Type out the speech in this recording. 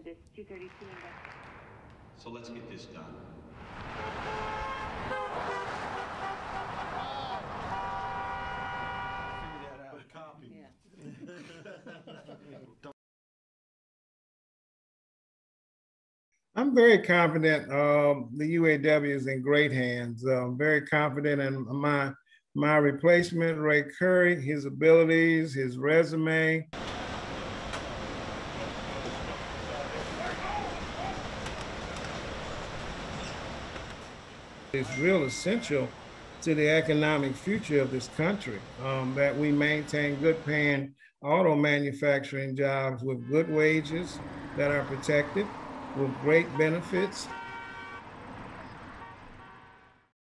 this 232 index. So let's get this done. Figure that out. Copy. Yeah. I'm very confident the UAW is in great hands. I'm very confident in my replacement, Ray Curry, his abilities, his resume. It's real essential to the economic future of this country, that we maintain good paying auto manufacturing jobs with good wages that are protected, with great benefits,